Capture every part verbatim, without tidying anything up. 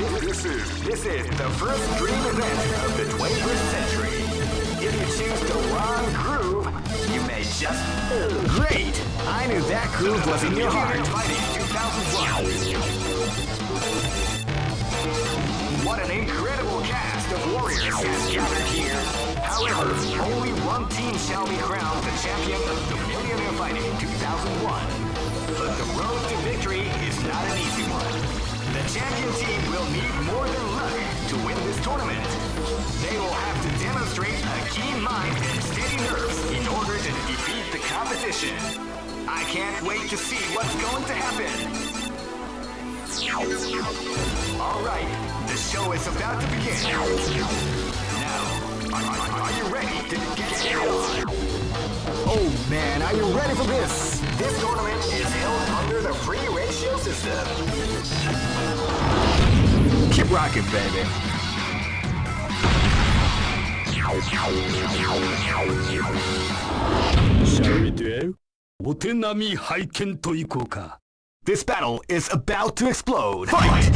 This is this is the first dream event of the twenty-first century. If you choose the wrong groove, you may just. Great! I knew that groove was in your heart. Fighting two thousand one. What an incredible cast of warriors has gathered here. However, only one team shall be crowned the champion of the Millionaire Fighting two thousand one. But the road to victory is not an easy one. The champion team will need more than luck to win this tournament. They will have to demonstrate a keen mind and steady nerves in order to defeat the competition. I can't wait to see what's going to happen. Alright, the show is about to begin. Now, are, are, are you ready to get it on? Oh man, are you ready for this? This tournament is held under the free ratio system. Keep rocking, baby. Shall we do? お手並み拝見といこうか。 This battle is about to explode. Fight!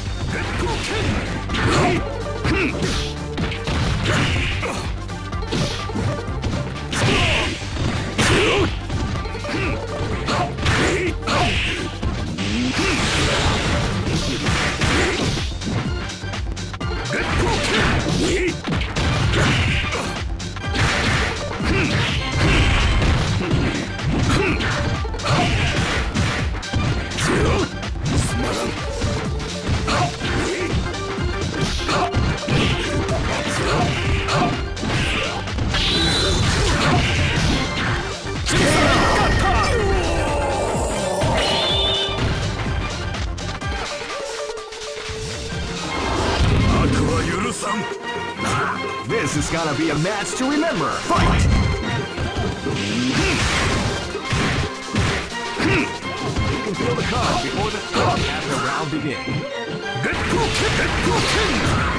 This is gonna be a match to remember. Fight! You can feel the calm before the storm as the round begins. Get broken! Get broken!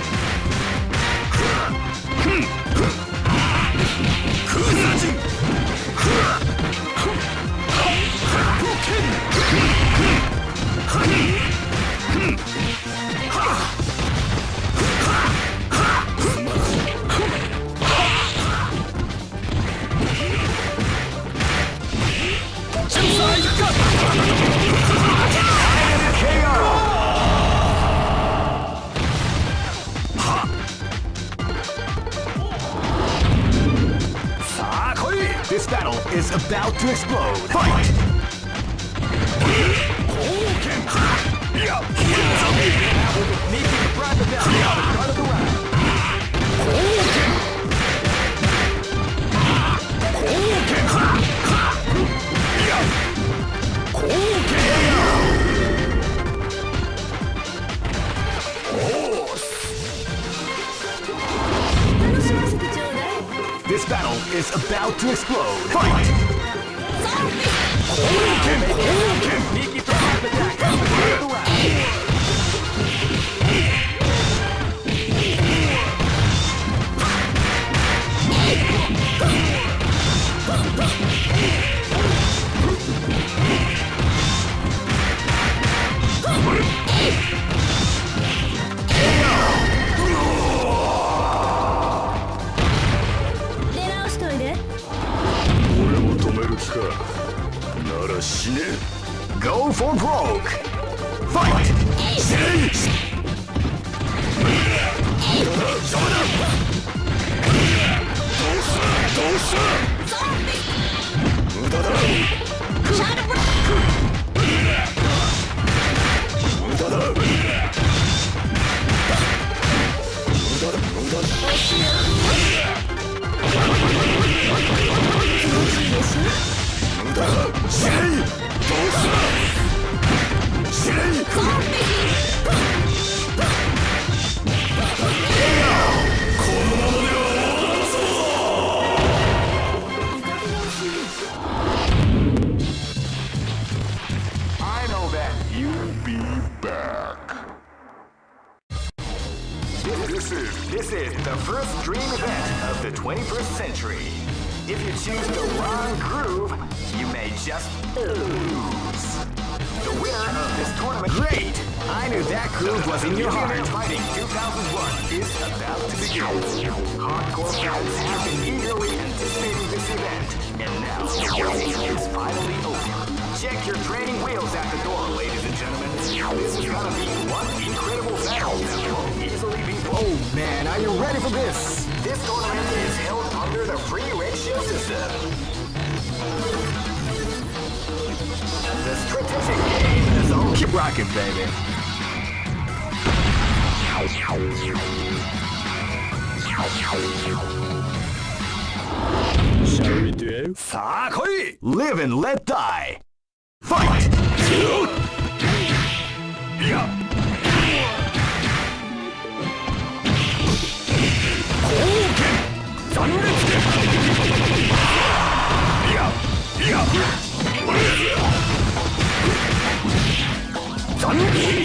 This battle is about to explode. Fight! This battle is about to explode. Fight! Go for broke! Fight! This is the first dream event of the twenty-first century. If you choose the wrong groove, you may just lose. The winner of this tournament. Great! I knew that groove was in your heart. Fighting two thousand one is about to begin. Hardcore fans have been eagerly anticipating this event, and now the waiting is finally over. Check your training wheels at the door, ladies and gentlemen. This is gonna be one incredible battle that won't easily be won. Oh man, are you ready for this? This tournament is held under the free ratio system. The strategic game is on. Keep rocking, baby. Shall we do? さあ来い Live and let die. Fight! Yeah. 光剣残裂剣いやいや残裂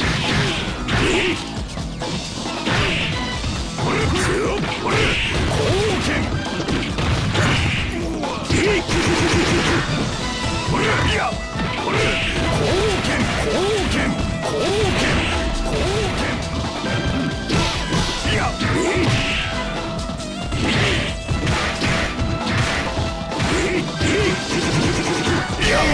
いやこれ光剣光剣光剣光剣いやいや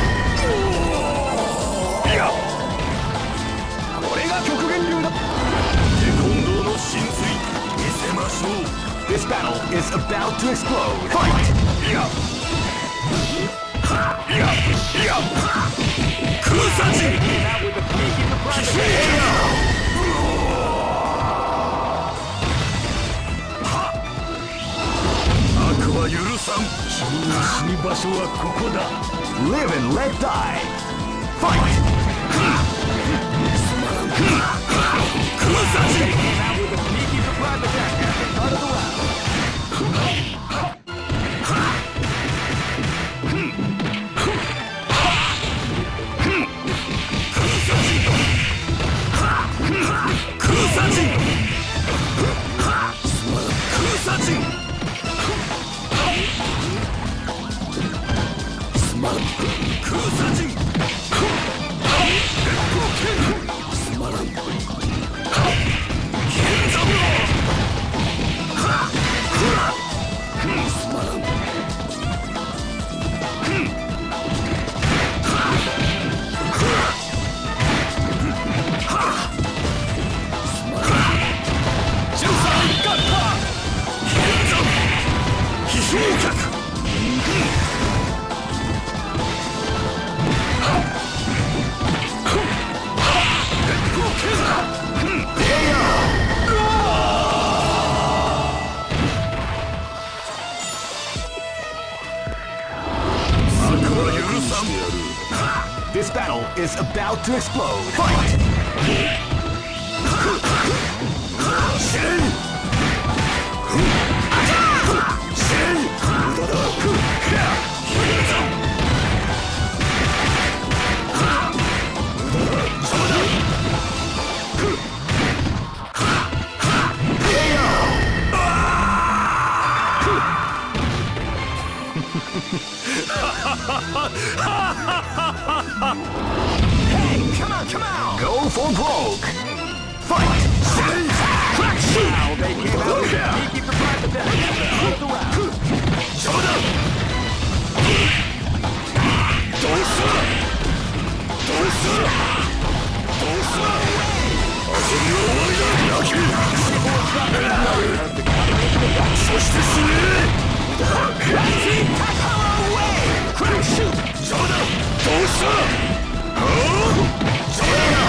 いやこれが極限流だテコンドーの神髄見せましょう This battle is about to explode. Fight! Yeah. Yeah. Yeah. Kusaji! Kishiya! 悪は許さん。君の死に場所はここだ。Live and let die. Fight! Kusaji! This battle is about to explode. Fight! Shin! Shin! Hey, come on, come on! Go for broke! Fight! Crack shoot! Now they came out with a sneaky surprise attack at the end of the round. Shoda! Dosa! Dosa! Dosa! 遊びは終わりだ！ラキ！そして死ね！ Lazy Takara away! Crack shoot! Shoda! Dosa! Oh! Shoda!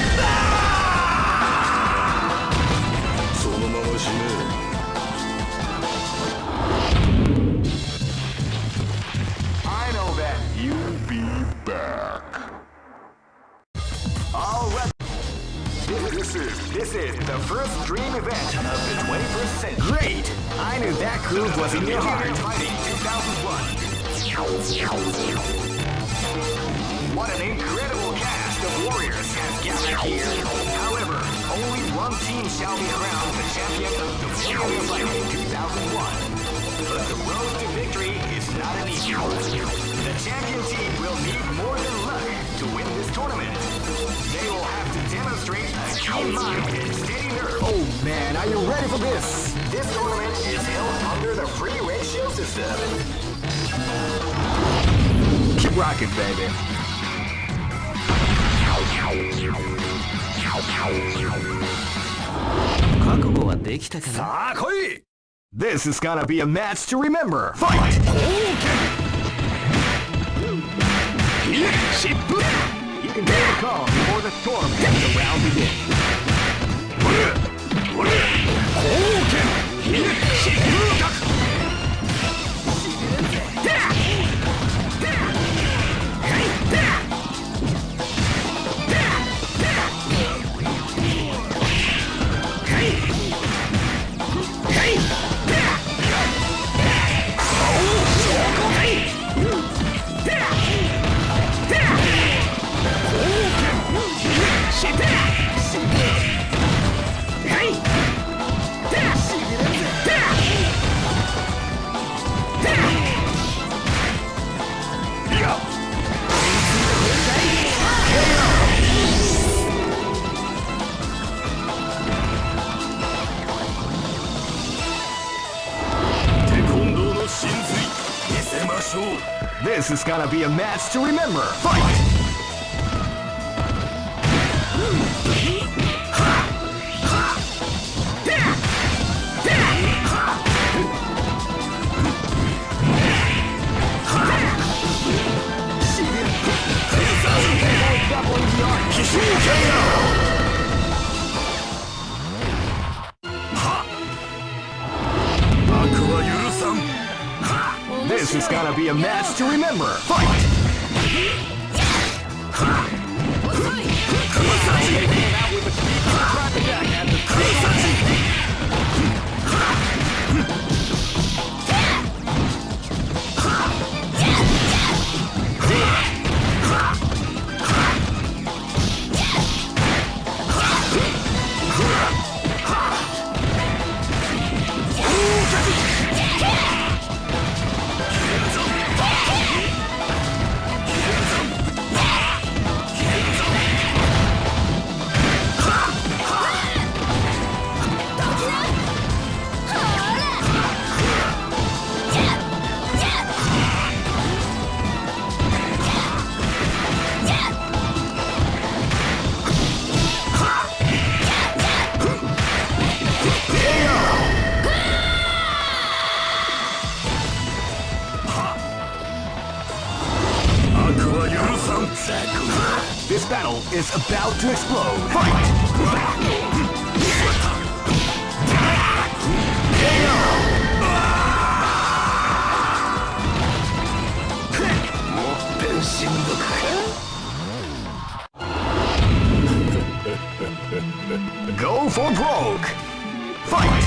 そのまま死ね。I know that you'll be back. All right. This is this is the first dream event of the twenty-first century. Great! I knew that groove was in your heart. Fighting two thousand one. What an incredible cast of warriors has gathered here. However, only one team shall be crowned the champion of the Millionaire Fighting two thousand one. But the road to victory is not an easy one. The champion team will need more than luck. to win this tournament. They will have to demonstrate a keen mind and steady nerve. Oh man, are you ready for this? This tournament is held under the free ratio system. Keep rocking, baby. This is gonna be a match to remember. Fight! You can take a call before the tournament and the round begins. This is gonna be a match to remember. Fight! This is gonna be a match to remember. Fight! This battle is about to explode. Fight! Go for broke! Fight!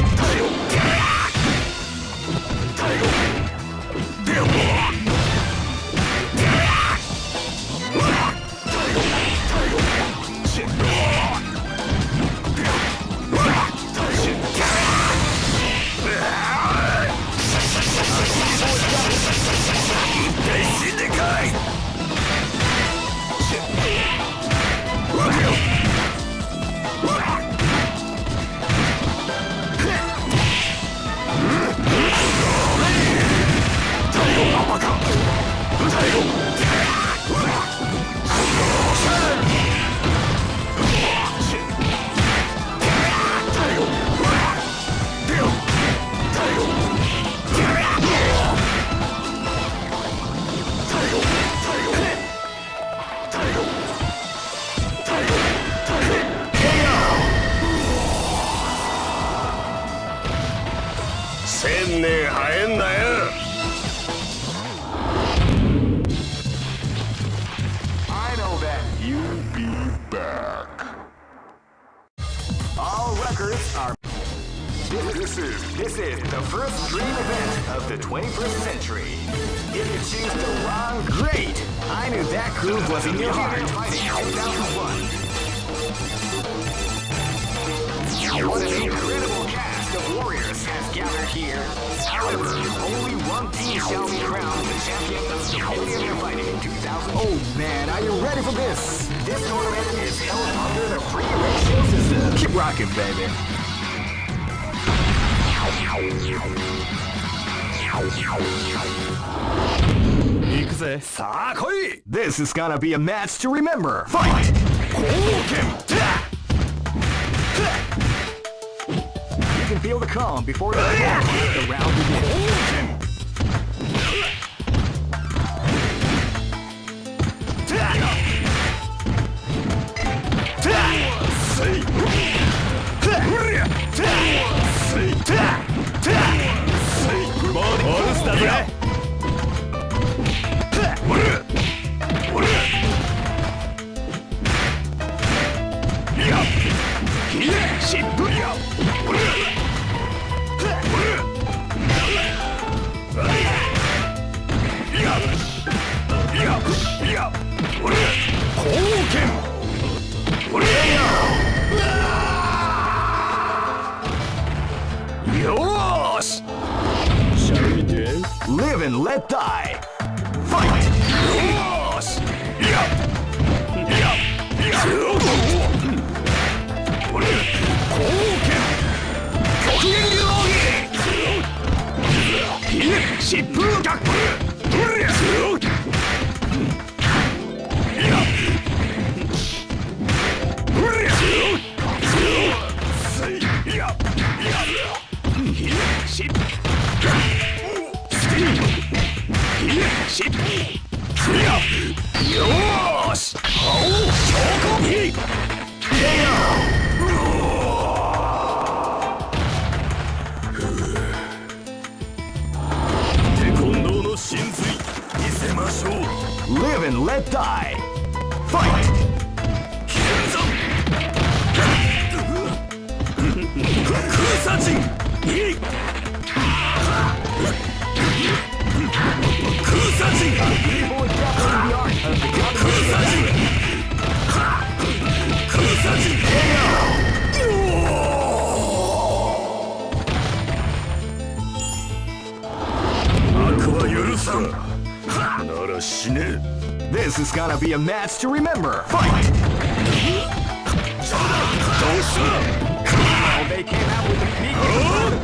I know that you'll be back. All records are. This is this is the first dream event of the twenty-first century. If you choose the wrong, great. I knew that groove was in your heart. Fighting two thousand one. What an incredible cast of warriors has gathered here. However, only one one team shall be crowned the champion of the Millionaire Fighting two thousand. Oh man, are you ready for this? This tournament is held under the free ratio system. Keep rocking, baby. This is gonna be a match to remember. Fight! You can feel the calm before the, the round begins. Live and let die. Fight! Live and let die. Fight! This is gonna be a match to remember. Fight! Oh, they came out with a sneaky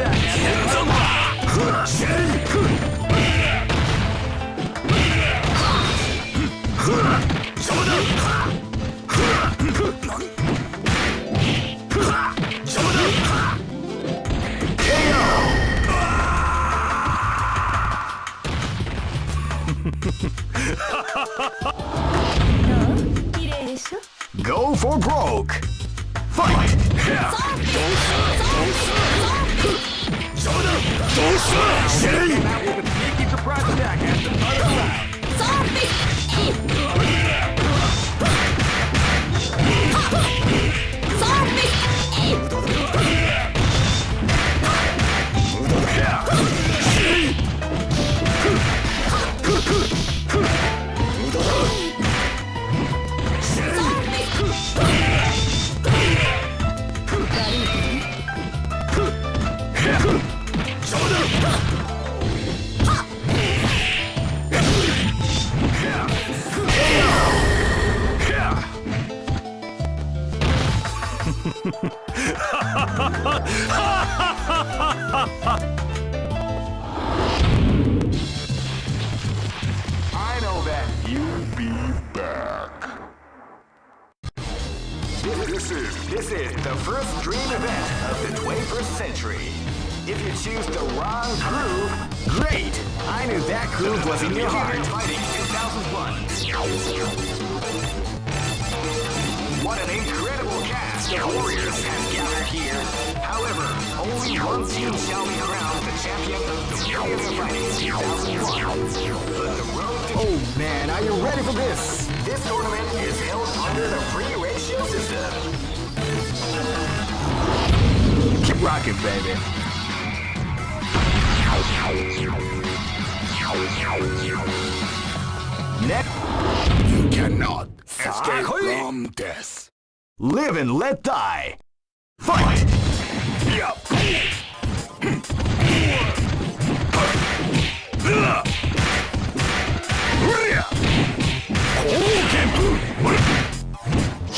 Go for broke. Fight! Sneaky surprise attack at the I know that you'll be back. This is this is the first dream event of the twenty-first century. If you choose the wrong groove, great! I knew that groove was in your heart. Fighting two thousand one. What an incredible cast of warriors has gathered here. However, only one team shall be crowned the champion of the Millionaire Fighting two thousand one. But the road to... Oh man, are you ready for this? This tournament is held under the free ratio system. Keep rocking, baby. Next, you cannot escape from death. Live and let die. Fight! Yup.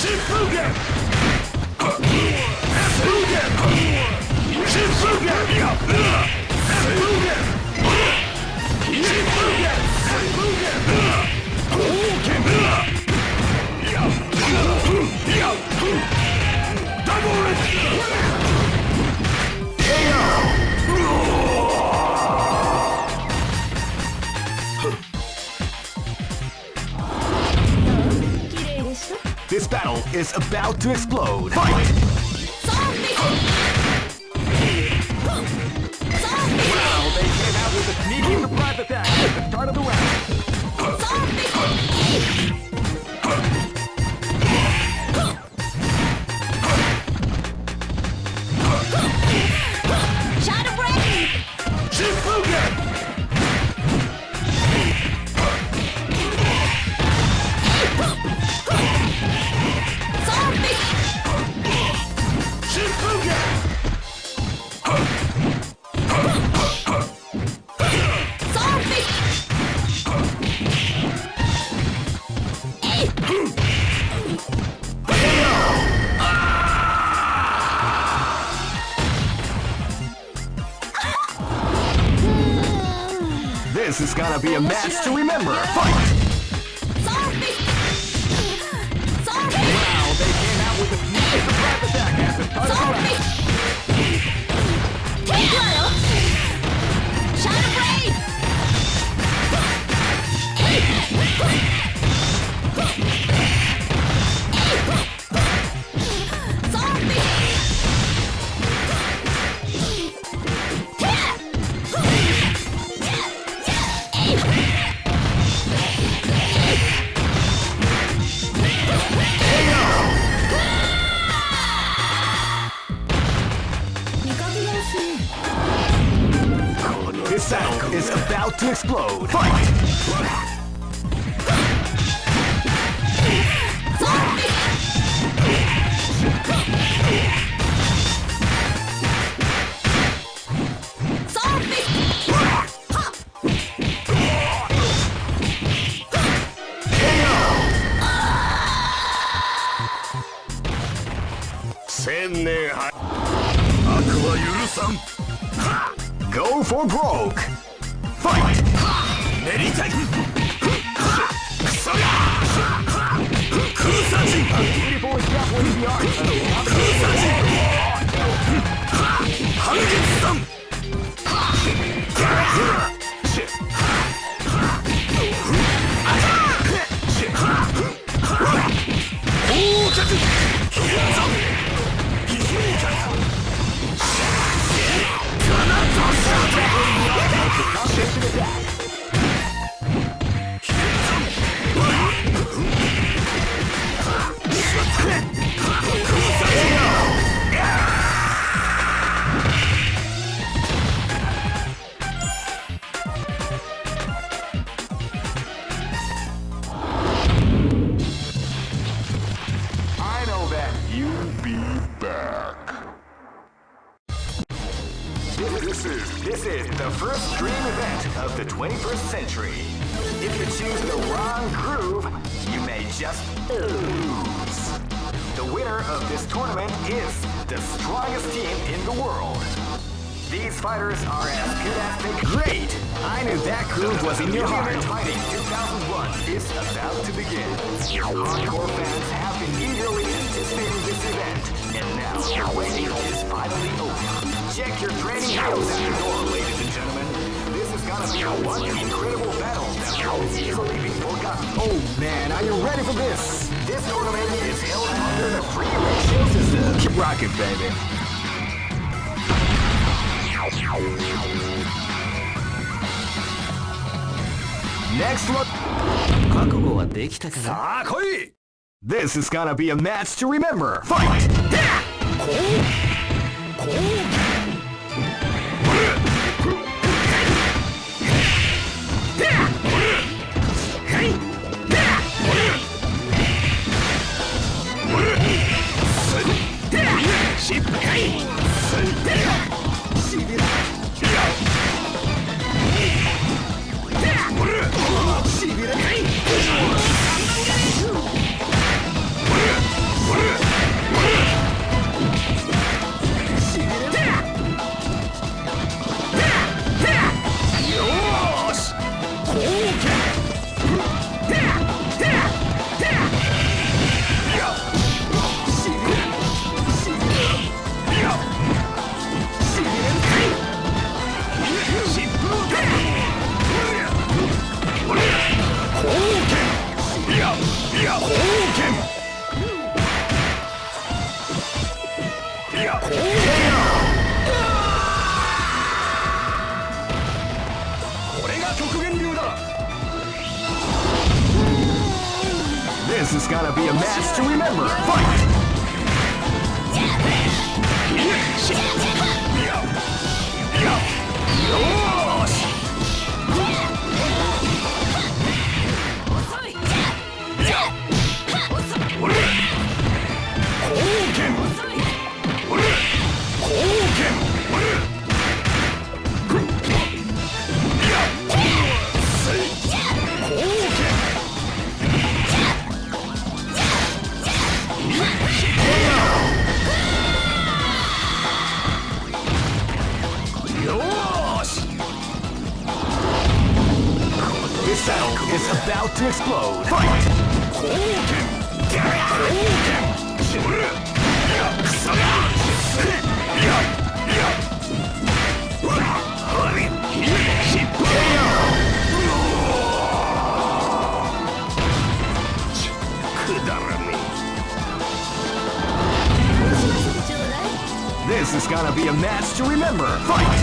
This battle is about to explode. Fight! Wow, they came out with a sneaky surprise attack at the start of the round. Shadow Break! Shifugen! This is gonna be a match to remember. Fight! Wow, they came out with a sneaky surprise attack at the start of the round. Shadow Blade! This battle is about to explode. Fight! Go for broke! Fight! Beautiful example in the art I know that you'll be back. This is this is the first dream event of the twenty-first century. If you choose the wrong groove, you may just lose. The winner of this tournament is the strongest team in the world. These fighters are as good as they great. I knew that groove was in your heart. Fighting two thousand one is about to begin. Hardcore fans have been eagerly anticipating this event, and now the waiting is finally over. Check your training heels at the door, ladies and gentlemen. This is gonna be a one incredible battle that will easily be forgotten. Oh man, are you ready for this? This tournament is held under the free ratio system. Keep rocking, baby. Next one. This is gonna be a match to remember. Fight! This is gonna be a match to remember. Fight! This battle is about to explode. Fight! This is gonna be a match to remember. Fight!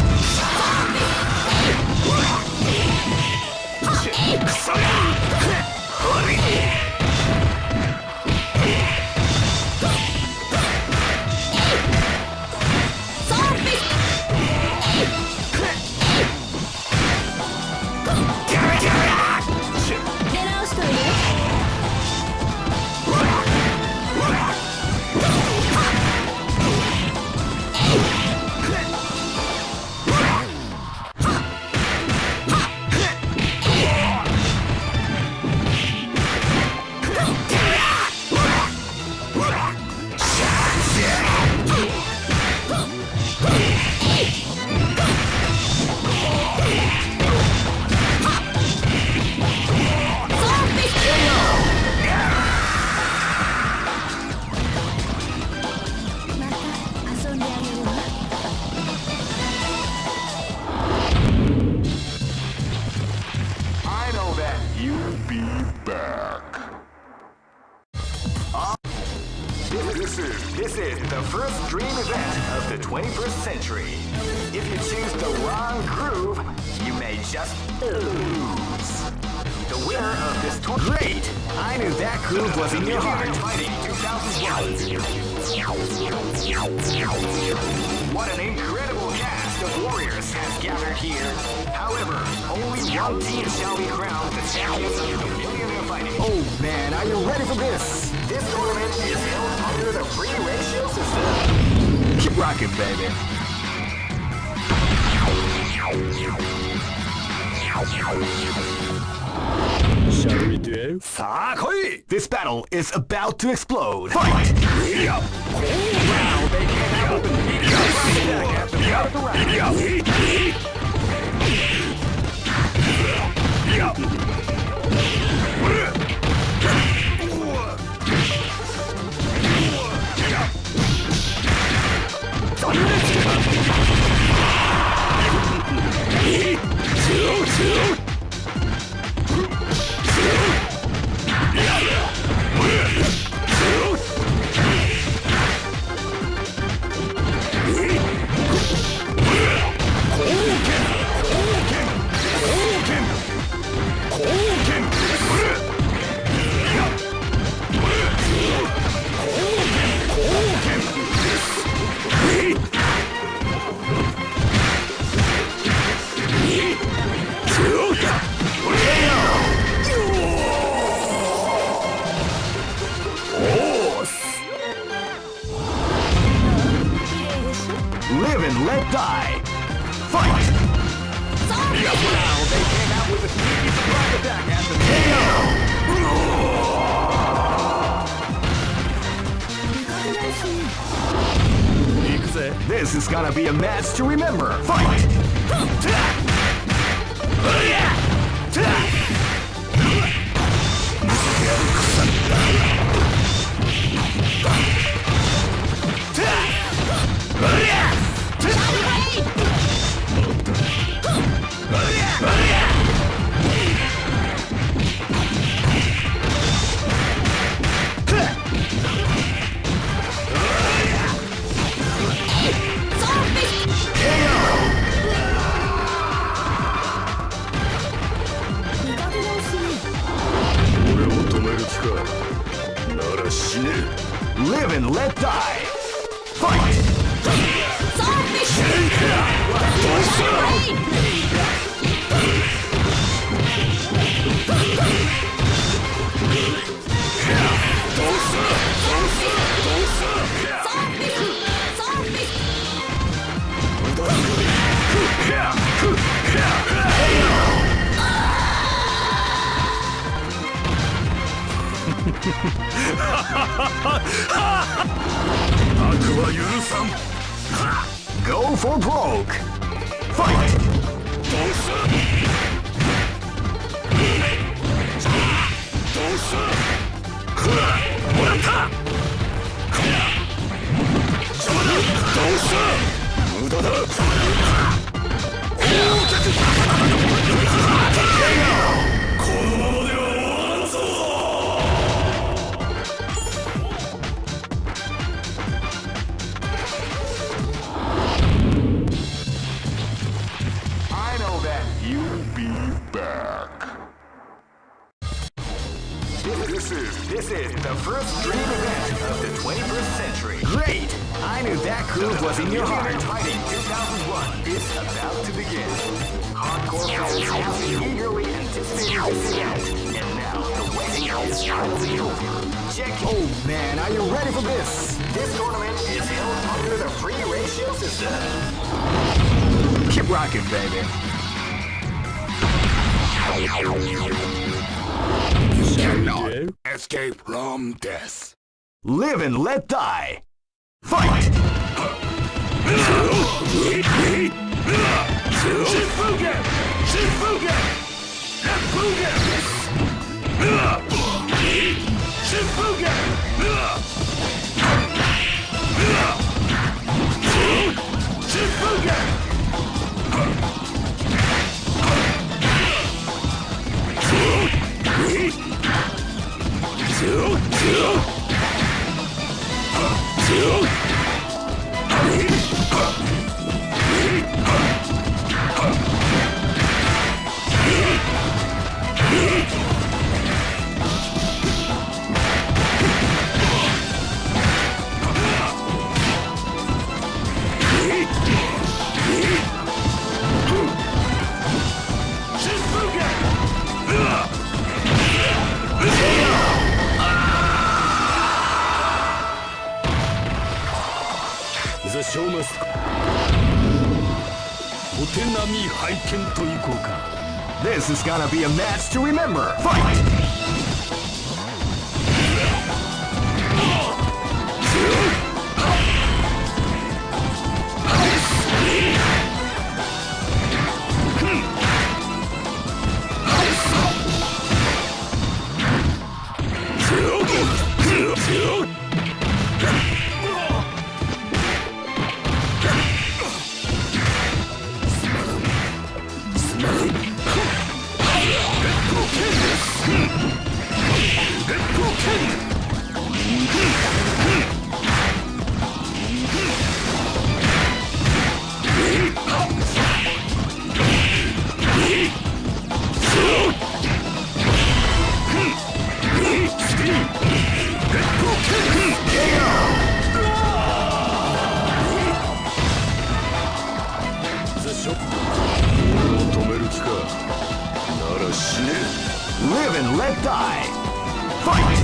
This is the first dream event of the twenty-first century. If you choose the wrong groove, you may just lose. The winner of this tournament. Great! I knew that groove was in your heart. Fighting two thousand one. What an incredible cast of warriors has gathered here. However, only one team shall be crowned the champions of the Millionaire Fighting. Oh man, are you ready for this? This tournament is held under the free ratio system. Keep rocking, baby. Shall we do? This battle is about to explode. Fight! Wow, they came out with an attack at the start of the round. Live and let die. Fight! Wow, they came out with a sneaky surprise attack at the K O. This is gonna be a match to remember. Fight! 悪は許さん。 Go for broke. Fight. どうすどうすもらった。どうす無駄だ。このままでは終わらんぞ。 I know that you'll be back. This is this is the first dream event of the twenty-first century. Great! I knew that groove was in your heart. Fighting two thousand one is about to begin. Hardcore fans have been eagerly anticipating this event, and now the waiting is finally over. Check. Oh man, are you ready for this? This tournament is held under the free ratio system. Keep rocking, baby. You cannot escape from death. Live and let die. Fight! Shifugen! Shifugen! Shifugen! The show must お手並み拝見といこうか。 This is gonna be a match to remember. Fight! Live and let die. Fight!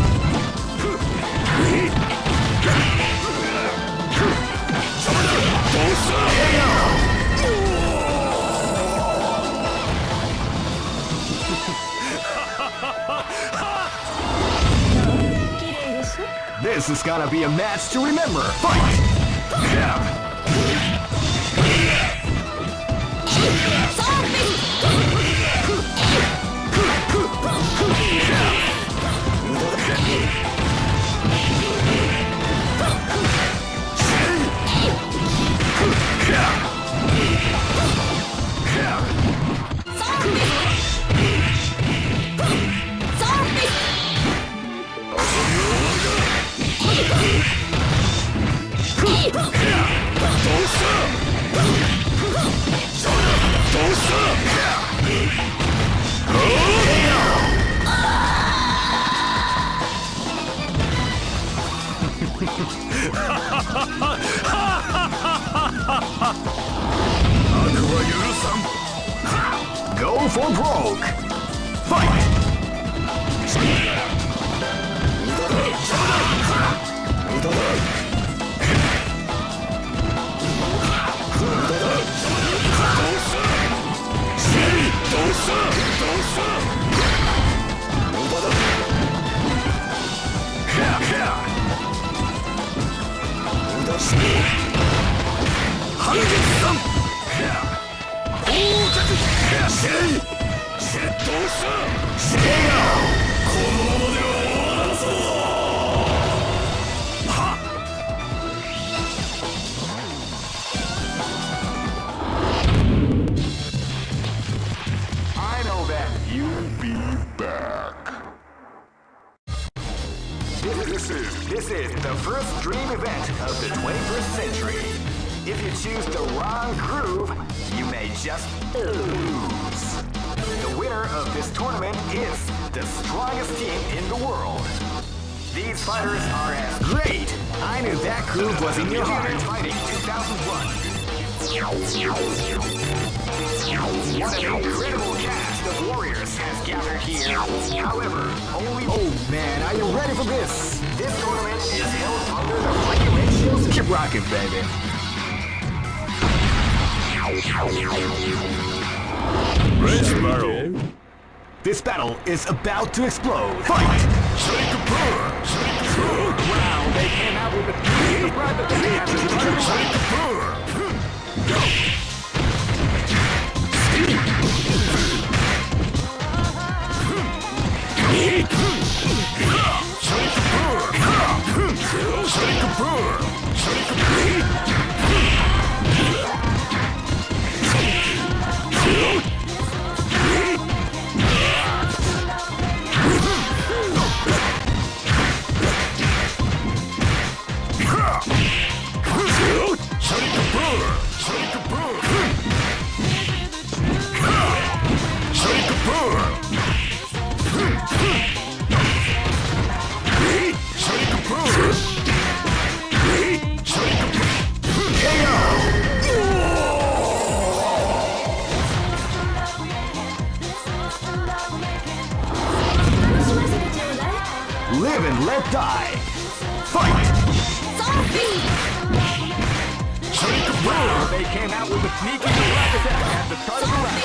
This is gonna be a match to remember. Fight! Yeah. Go for broke. Fight! Yeah, yeah. 半月さん到着せいセットをしたせいやこのままでは終わらんぞはっ I know that you'll be back. This is this is the first dream event of the twenty-first century. If you choose the wrong groove, you may just lose. The winner of this tournament is the strongest team in the world. These fighters are as great. I knew that groove was in your heart. Fighting two thousand one. What an incredible cast of warriors has gathered here. However, only... Oh man, are you ready for this? This tournament is held under the free ratios. Keep rocking, baby. Red Sparrow. This battle is about to explode. Fight! Shake a burr! Shake a burr! Wow, they came out with a three surprise attack after the Shake a burr! Go! Live and let die. Fight! Wow, they came out with a sneaky direct attack at the start of the round.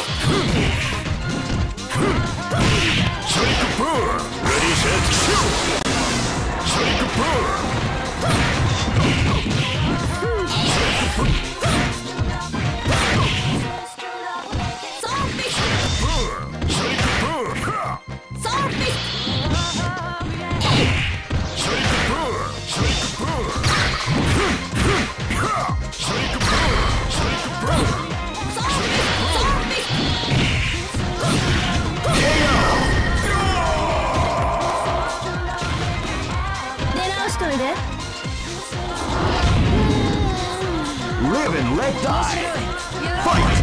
Shake a burr! Ready, set, shoot! Shake a burr! Shake a burr! Shake a burr! Live and let die. Fight!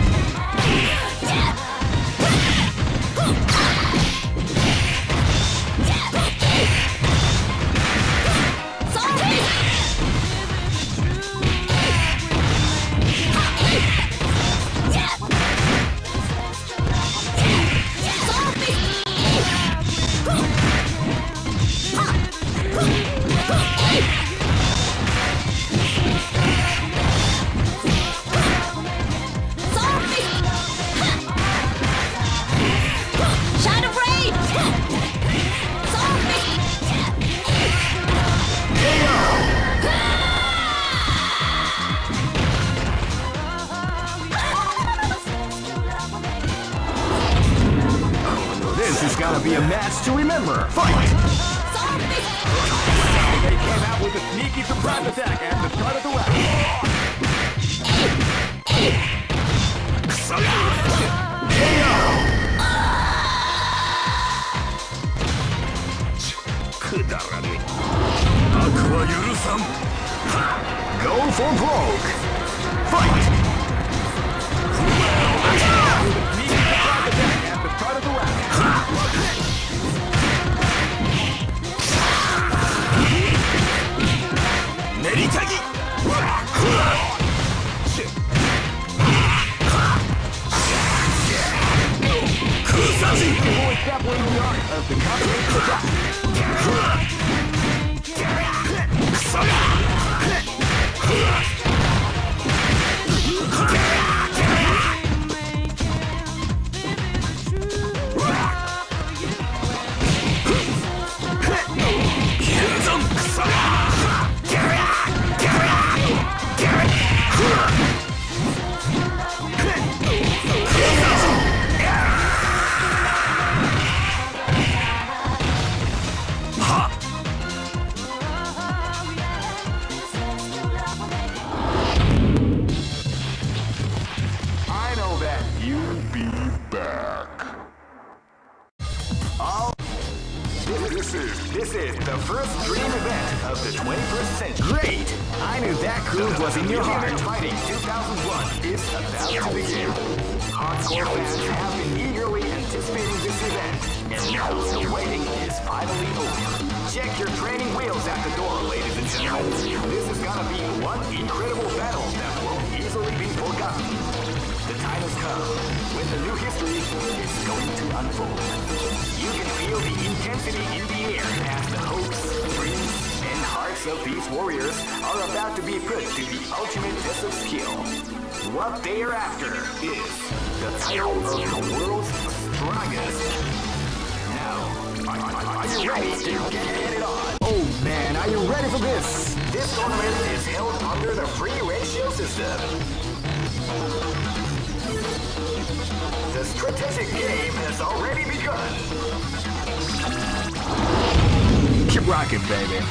This is gonna be a match to remember. Fight! They came out with a sneaky surprise attack at the start of the round. Go for broke. Fight! With a sneaky surprise attack at the start of the round. Neritagi! Kusashi! Avoid grappling the art of the combination attack. was in your heart. Fighting two thousand one is about to begin. Hardcore fans have been eagerly anticipating this event, and now the waiting is finally over. Check your training wheels at the door, ladies and gentlemen. This is gonna be one incredible battle that won't easily be forgotten. The time has come when the new history is going to unfold. You can feel the intensity in the air as the hopes, dreams, and hearts of these warriors are about to be put to the ultimate test of skill. What they are after is the title of the world's strongest. Now, are, are, are you ready to get, get it on? Oh man, are you ready for this? This tournament is held under the free ratio system. The strategic game has already begun. Keep rocking, baby.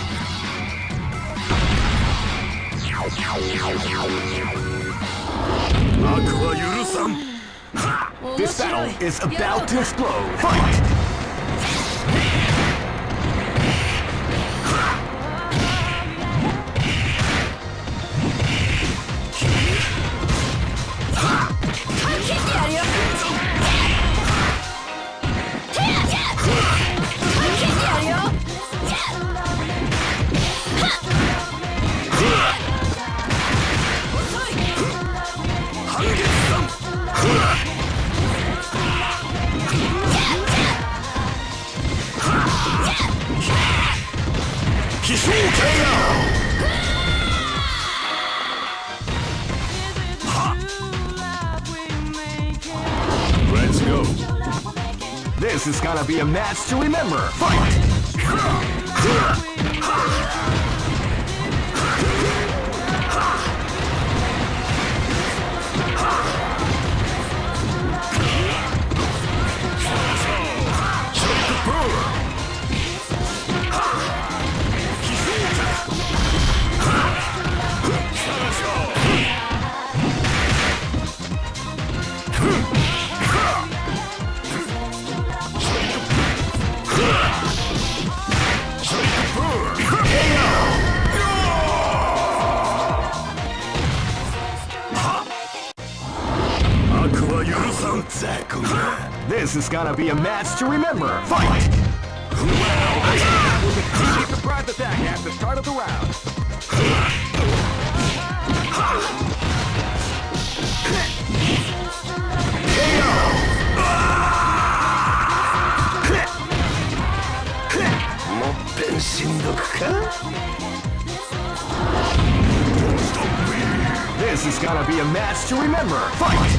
This battle is about to explode. Fight! Let's go. This is gonna be a match to remember. Fight! This is gonna be a match to remember. Fight! With a deep surprise attack at the start of the round. This is gonna be a match to remember. Fight!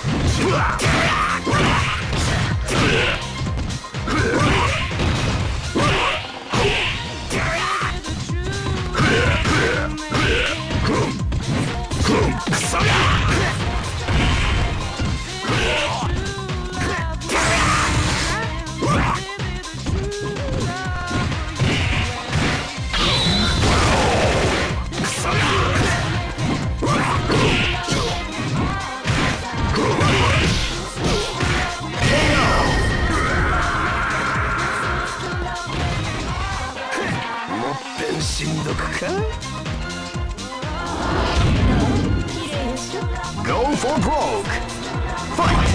Go for broke! Fight!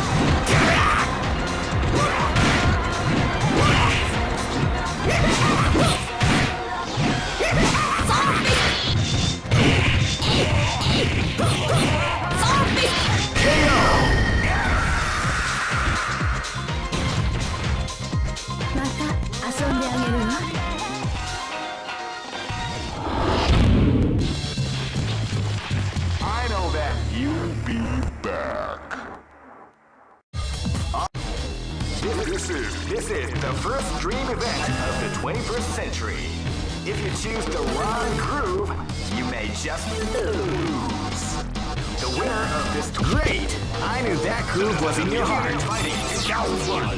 This is, this is the first dream event of the twenty-first century. If you choose the wrong groove, you may just lose. The winner of this Great! I knew that groove was in your heart. Fighting two thousand one.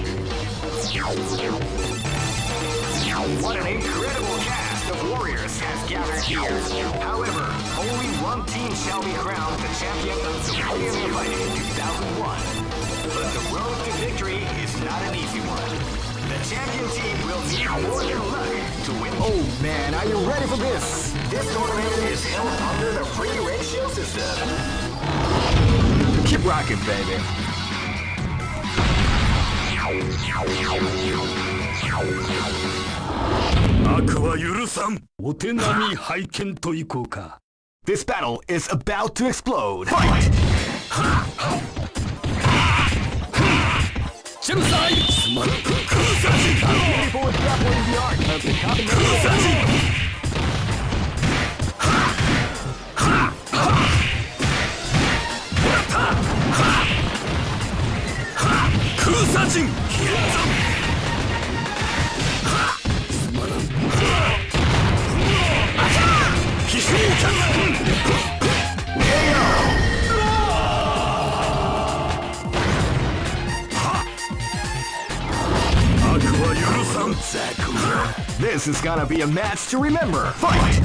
What an incredible cast of warriors has gathered here. However, only one team shall be crowned the champion of the Million Fighting two thousand one. But the road to victory is not an easy one. The champion team will need more than luck to win. Oh man, are you ready for this? This tournament is held under the free ratio system. Keep rocking, baby. 悪は許さん。お手並み拝見といこうか。 This battle is about to explode. Fight! チェルサイスマンクーサジン People with grappling the art of the クー combination. サジンクーサジンヒエザンすまらん飛翔脚 This is gonna be a match to remember. Fight!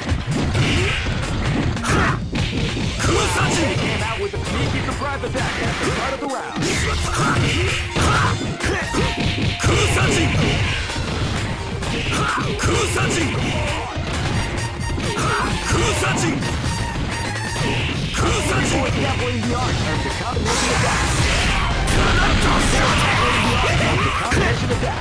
They came out with a sneaky surprise attack at the start of the round. Kusajin! Kusajin! Kusajin! Kusajin! Dabbling the art of the combination attack. The combination attack.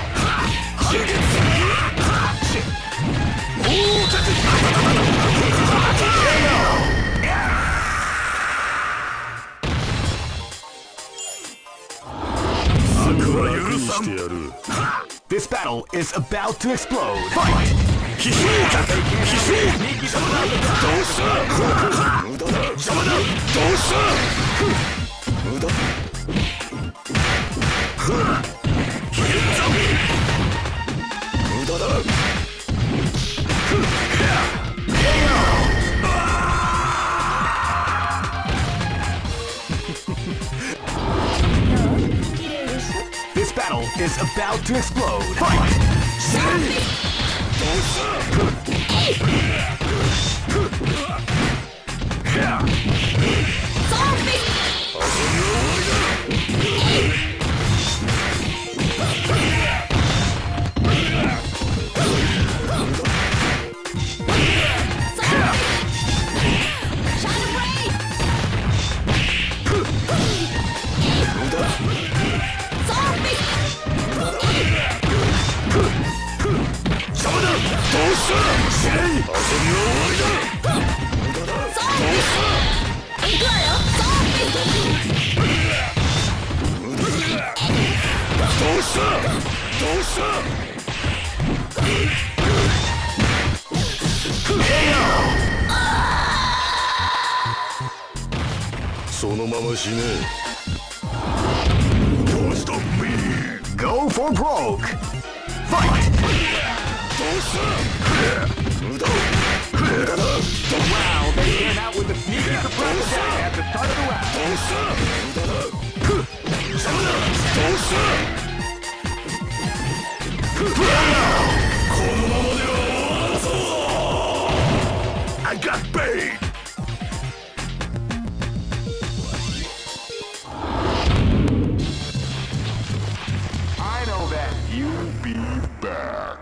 This battle is about to explode. Fight! This battle is about to explode. Fight! Go for broke! Fight! Wow, they came out with a sneaky surprise attack at the start of the round. I got bait! I know that. You'll be back.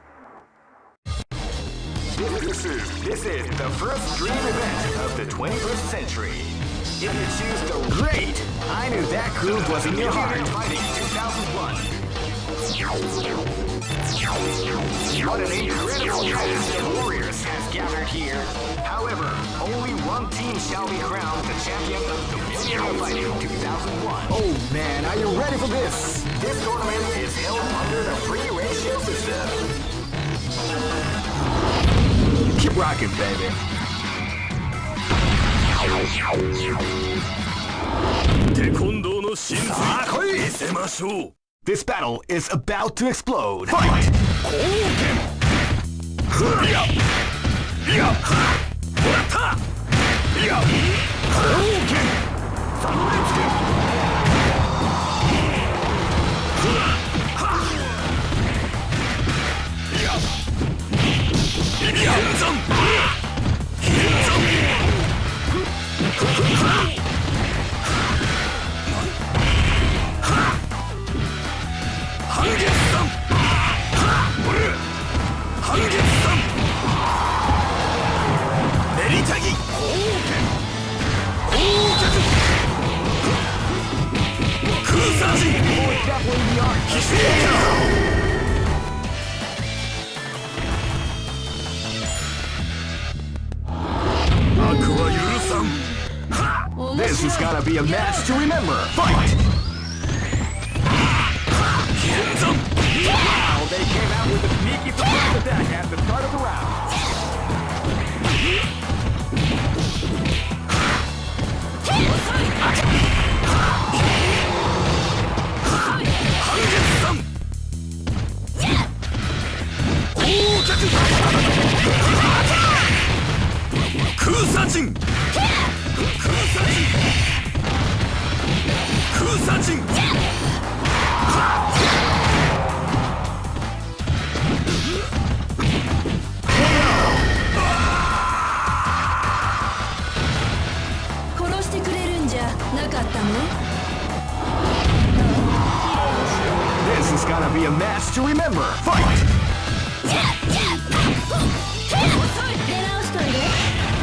This is, this is the first dream event of the twenty-first century. If you choose the great, I knew that groove was in your heart. Fighting two thousand one. What an incredible cast of warriors has gathered here. However, only one team shall be crowned the champion of the Millionaire Fighting two thousand one. Oh man, are you ready for this? This tournament is held under the free ratio system. Keep rocking, baby. This battle is about to explode. Fight! definitely the art. This is gonna be a match to remember. Fight! Wow, they came out with a sneaky surprise attack at the start of the round. Kusajin! Kusajin! 殺してくれるんじゃなかったの？ This is gonna be a match to remember. Fight! 出直しといで。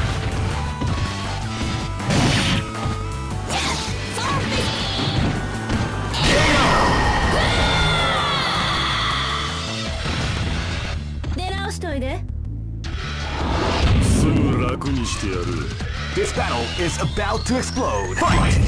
出直しといで。 すぐ楽にしてやる。 This battle is about to explode. Fight!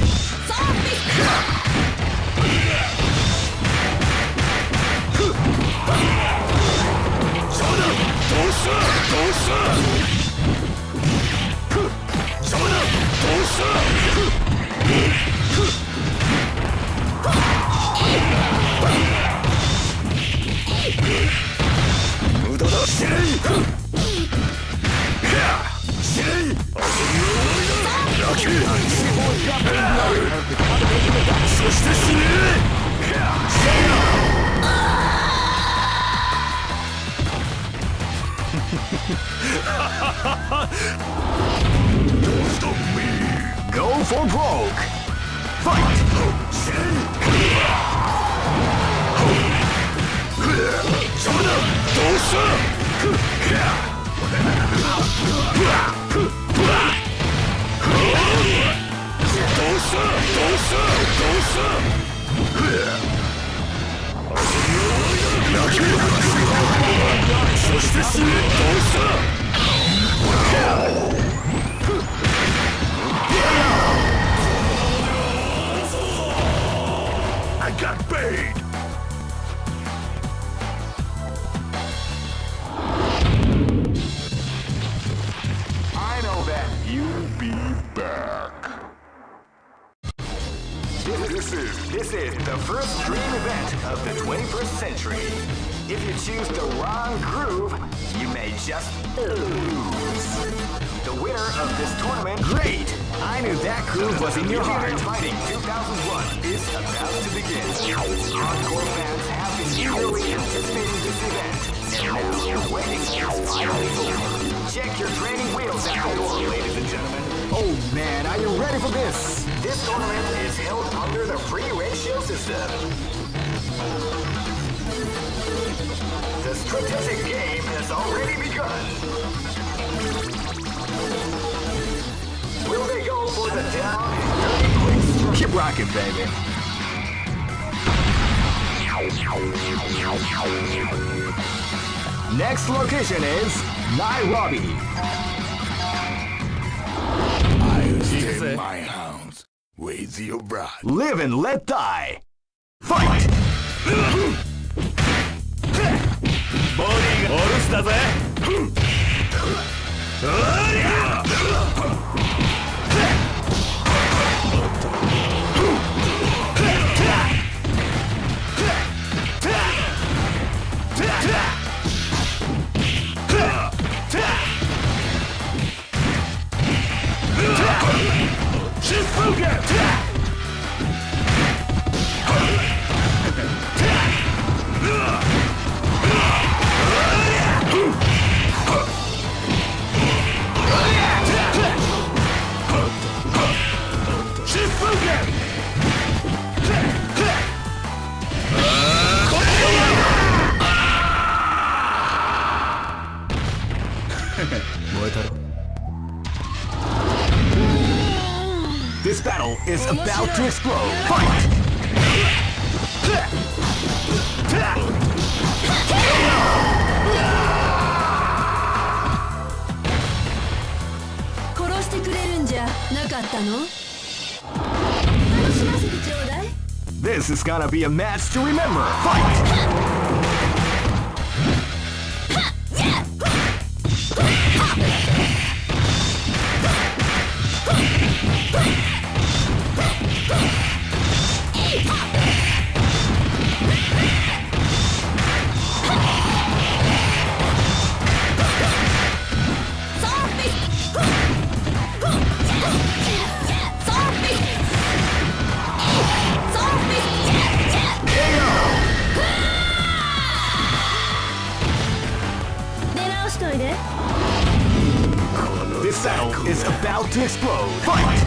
無駄だ。シェイ！シェイ！ラキー！そして死ね！ Go for broke! Fight! I got paid! I know that you'll be back. This is, this is the first dream event of the twenty-first century. If you choose the wrong groove, you may just lose. The winner of this tournament, great! I knew that groove was in your heart. Fighting two thousand one is about to begin. Hardcore fans have been eagerly anticipating this event, and now the waiting is finally over. Check your training wheels at the door, ladies and gentlemen. Oh man, are you ready for this? This tournament is held under the free ratio system. The strategic game has already begun. Will they go for the down and dirty quick? Keep rocking, baby. Next location is Nairobi. I'll take my hounds with your bride. Live and let die. Fight! ボディがお留守だぜ。 This battle is about to explode. Fight! 殺してくれるんじゃなかったの？楽しませてちょうだい。 This is gonna be a match to remember. Fight! This battle is about to explode. Fight!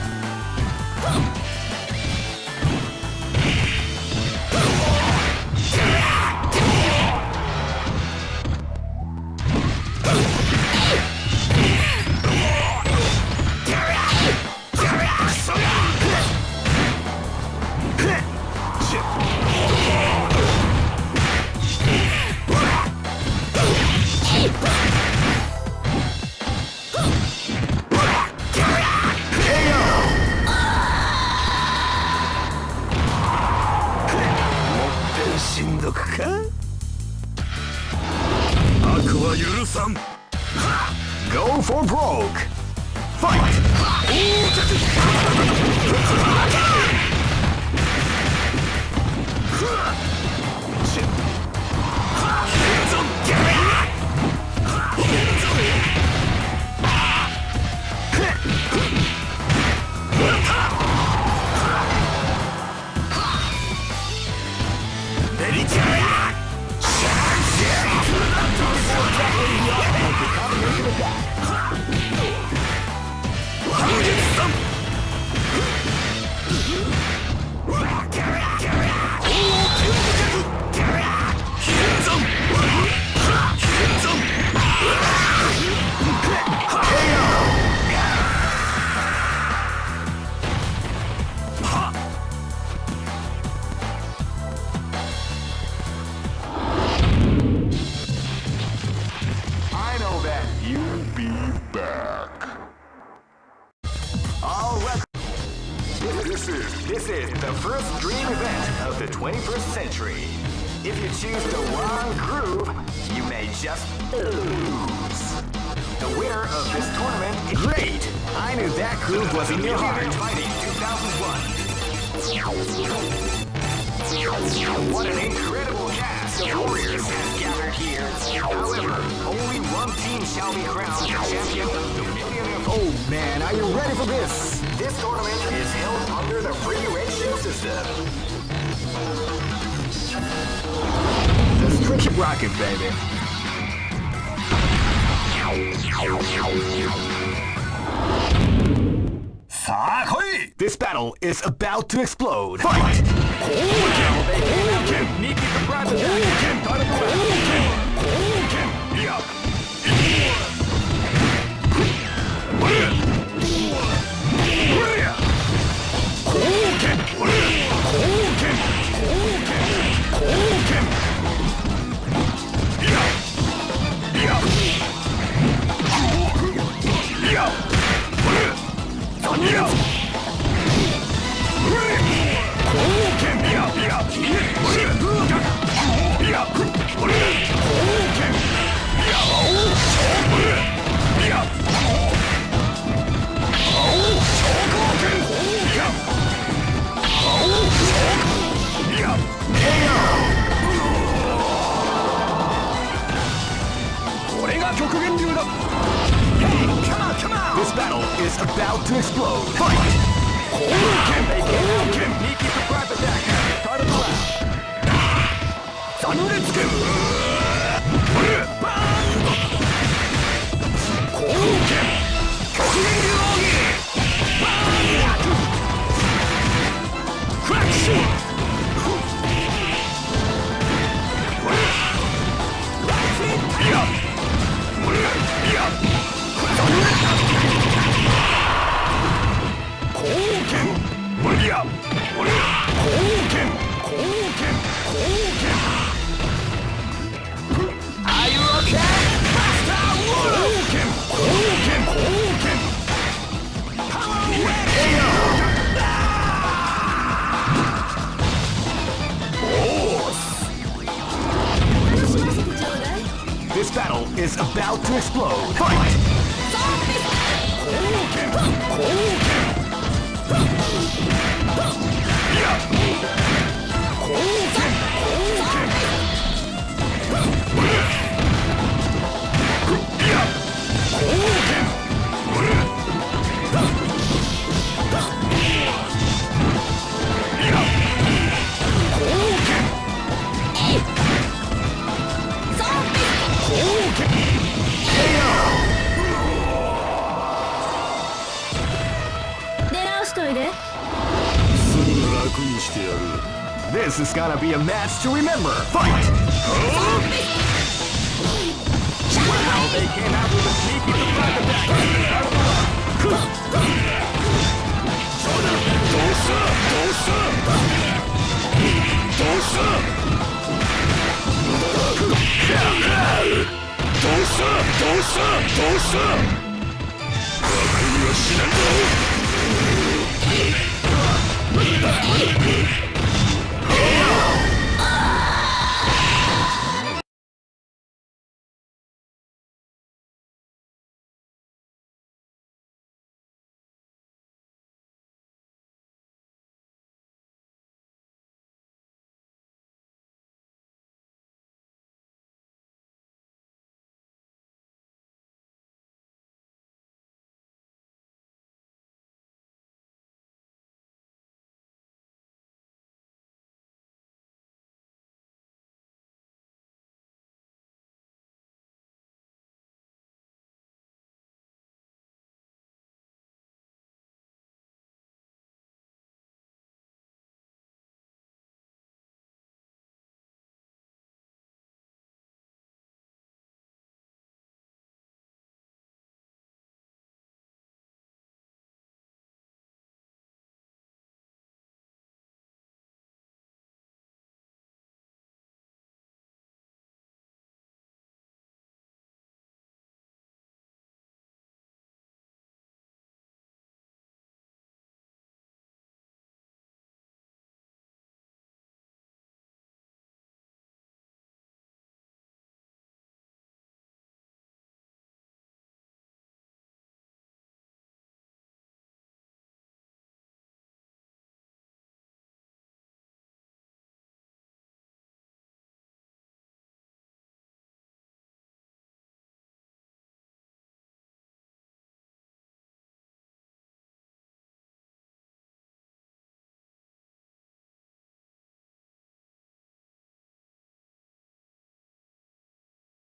Go for broke. Fight! This is the first dream event of the twenty-first century. If you choose the wrong groove, you may just lose. The winner of this tournament is great. I knew that groove was in your heart. Fighting two thousand one. What an incredible cast of warriors has gathered here. However, only one team shall be crowned champion of the Millionaire. Oh man, are you ready for this? This tournament is held under the free ratio system. Let's trick it rockin', baby. This battle is about to explode. Fight! This battle is about to explode. Fight! They can Nikki surprise attack at the start of the round. explode. Fight! 後剣後剣いや後剣後剣いや後剣出直しといで。 This is gonna be a match to remember. Fight! Wow, they came out with a sneaky surprise attack. どうしたどうしたどうしたどうしたどうしたどうしたバカにはしないぞ。